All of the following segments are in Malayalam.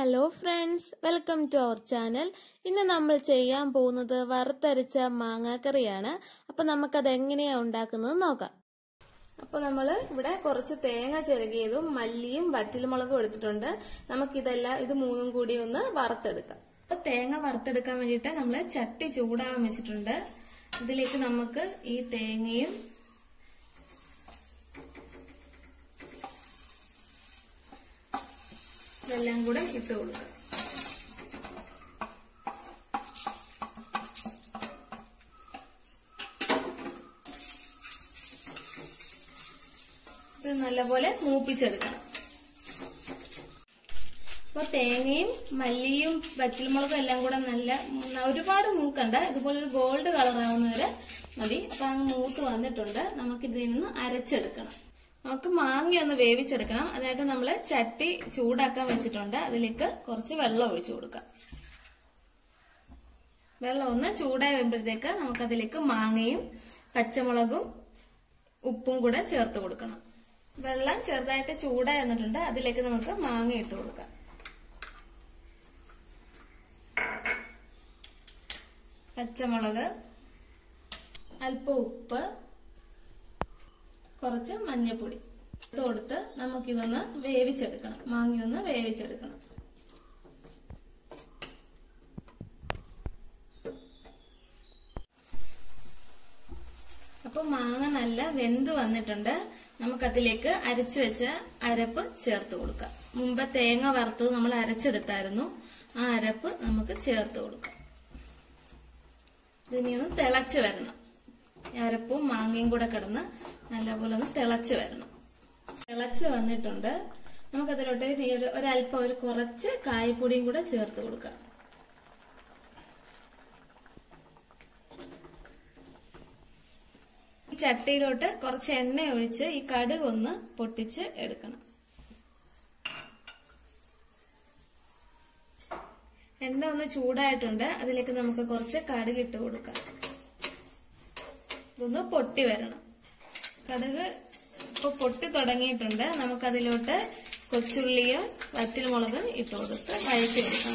Hello friends, welcome to our channel. ഇന്ന് നമ്മൾ ചെയ്യാൻ പോകുന്നത് വറുത്തരച്ച മാങ്ങാക്കറിയാണ്. അപ്പോൾ നമുക്കത് എങ്ങനെയാണ് ഉണ്ടാക്കുന്നത് നോക്കാം. അപ്പോൾ നമ്മൾ ഇവിടെ കുറച്ച് തേങ്ങ ചിരകിയതും മല്ലിയും വറ്റൽമുളകും എടുത്തിട്ടുണ്ട്. ഇത് മൂന്നും കൂടി ഒന്ന് വറുത്തെടുക്കാം. അപ്പോൾ തേങ്ങ വറുത്തെടുക്കാൻ വേണ്ടിയിട്ട് നമ്മൾ ചട്ടി ചൂടാകാൻ വെച്ചിട്ടുണ്ട്. ഇതിലേക്ക് നമുക്ക് ഈ തേങ്ങയും ഇതെല്ലാം കൂടെ ഇട്ട് കൊടുക്കാം. ഇത് നല്ലപോലെ മൂപ്പിച്ചെടുക്കണം. അപ്പൊ തേങ്ങയും മല്ലിയും വറ്റൽമുളകും എല്ലാം കൂടെ ഒരുപാട് മൂക്കണ്ട, ഇതുപോലെ ഒരു ഗോൾഡ് കളർ ആവുന്നവരെ മതി. അപ്പൊ അങ്ങ് മൂത്ത് വന്നിട്ടുണ്ട്. നമുക്കിതിൽ നിന്ന് അരച്ചെടുക്കണം. നമുക്ക് മാങ്ങ ഒന്ന് വേവിച്ചെടുക്കണം. അതിനായിട്ട് നമ്മൾ ചട്ടി ചൂടാക്കാൻ വെച്ചിട്ടുണ്ട്. അതിലേക്ക് കുറച്ച് വെള്ളം ഒഴിച്ചു കൊടുക്കാം. വെള്ളം ഒന്ന് ചൂടായി വരുമ്പോഴത്തേക്ക് നമുക്കതിലേക്ക് മാങ്ങയും പച്ചമുളകും ഉപ്പും കൂടെ ചേർത്ത് കൊടുക്കണം. വെള്ളം ചെറുതായിട്ട് ചൂടായി വന്നിട്ടുണ്ട്. അതിലേക്ക് നമുക്ക് മാങ്ങ ഇട്ട് കൊടുക്കാം. പച്ചമുളക്, അല്പം ഉപ്പ്, കുറച്ച് മഞ്ഞൾപ്പൊടി കൊടുത്ത് നമുക്കിതൊന്ന് വേവിച്ചെടുക്കണം. മാങ്ങയൊന്ന് വേവിച്ചെടുക്കണം. അപ്പൊ മാങ്ങ നല്ല വെന്ത് വന്നിട്ടുണ്ട്. നമുക്കതിലേക്ക് അരച്ചു വെച്ച അരപ്പ് ചേർത്ത് കൊടുക്കാം. മുമ്പ് തേങ്ങ വറുത്തത് നമ്മൾ അരച്ചെടുത്തായിരുന്നു. ആ അരപ്പ് നമുക്ക് ചേർത്ത് കൊടുക്കാം. ഇതിനി ഒന്ന് തിളച്ച് വരണം. അരപ്പും മാങ്ങയും കൂടെ കിടന്ന് നല്ലപോലെ ഒന്ന് തിളച്ച് വരണം. തിളച്ച് വന്നിട്ടുണ്ട്. നമുക്കതിലോട്ട് ഒരല്പം കുറച്ച് കായപ്പൊടിയും കൂടെ ചേർത്ത് കൊടുക്കാം. ഈ ചട്ടിയിലോട്ട് കുറച്ച് എണ്ണ ഒഴിച്ച് ഈ കടുക് ഒന്ന് പൊട്ടിച്ച് എടുക്കണം. എണ്ണ ഒന്ന് ചൂടായിട്ടുണ്ട്. അതിലേക്ക് നമുക്ക് കുറച്ച് കടുക് ഇട്ട് കൊടുക്കാം. ഇതൊന്ന് പൊട്ടി വരണം. കടുക് ഇപ്പൊ പൊട്ടി തുടങ്ങിയിട്ടുണ്ട്. നമുക്കതിലോട്ട് കൊച്ചുള്ളിയും വറ്റൽമുളകും ഇട്ട് കൊടുത്ത് വഴറ്റി കൊടുക്കണം.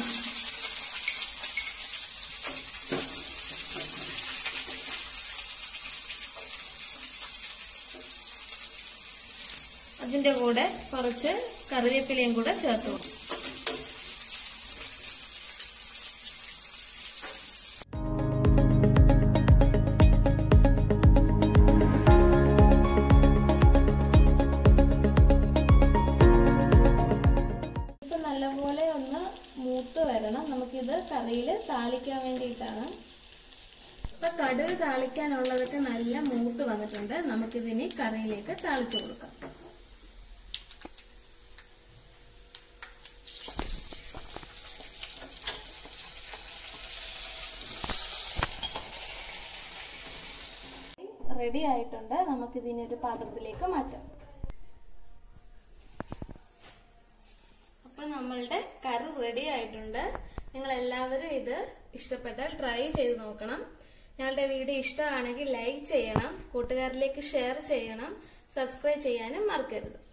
അതിന്റെ കൂടെ കുറച്ച് കറിവേപ്പിലയും കൂടെ ചേർത്ത് കൊടുക്കും. നല്ലപോലെ ഒന്ന് മൂത്ത് വരണം. നമുക്കിത് കറിയിൽ താളിക്കാൻ വേണ്ടിയിട്ടാണ്. ഇപ്പൊ കടുക് താളിക്കാനുള്ളതൊക്കെ നല്ല മൂത്ത് വന്നിട്ടുണ്ട്. നമുക്കിതിനി കറിയിലേക്ക് താളിച്ചു കൊടുക്കാം. റെഡി ആയിട്ടുണ്ട്. നമുക്കിതിനി ഒരു പാത്രത്തിലേക്ക് മാറ്റാം. അപ്പൊ നമ്മളുടെ കറി റെഡി ആയിട്ടുണ്ട്. നിങ്ങൾ എല്ലാവരും ഇത് ഇഷ്ടപ്പെട്ടാൽ ട്രൈ ചെയ്ത് നോക്കണം. ഞങ്ങളുടെ വീഡിയോ ഇഷ്ടമാണെങ്കിൽ ലൈക്ക് ചെയ്യണം, കൂട്ടുകാരിലേക്ക് ഷെയർ ചെയ്യണം, സബ്സ്ക്രൈബ് ചെയ്യാനും മറക്കരുത്.